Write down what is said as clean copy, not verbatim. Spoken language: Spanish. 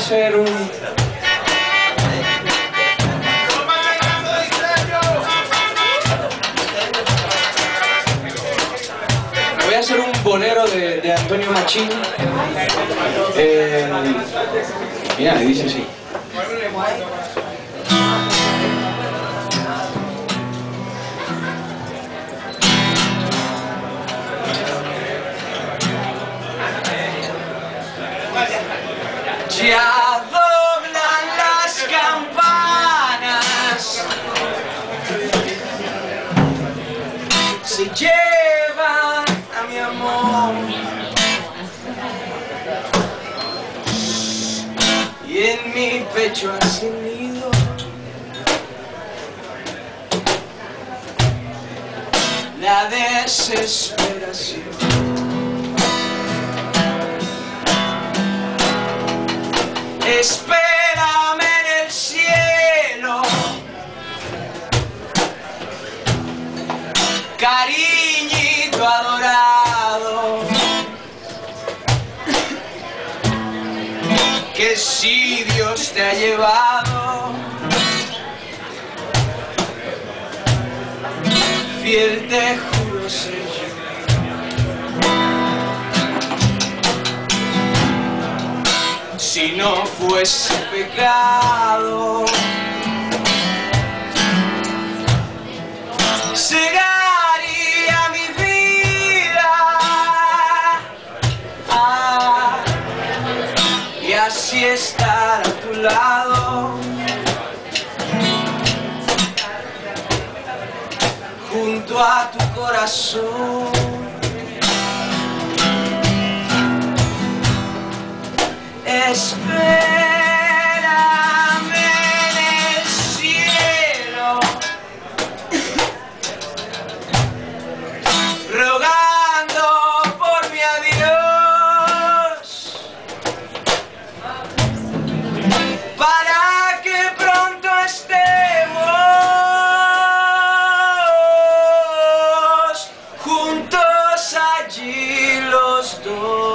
hacer un... Voy a hacer un bolero de Antonio Machín. Mira, dice así. Ya doblan las campanas, se llevan a mi amor, y en mi pecho hace nido la desesperación. Espérame en el cielo, cariñito adorado, que si Dios te ha llevado, fiel te juro ser yo. Si no fuese pecado, cegaría mi vida, y así estar a tu lado, junto a tu corazón. Espérame en el cielo, rogando por mi adiós, para que pronto estemos juntos allí los dos.